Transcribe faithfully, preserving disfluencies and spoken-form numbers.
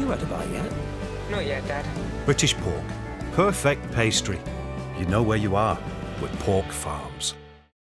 you had a bite yet? Not yet, Dad. British pork. Perfect pastry. You know where you are with Pork Farms.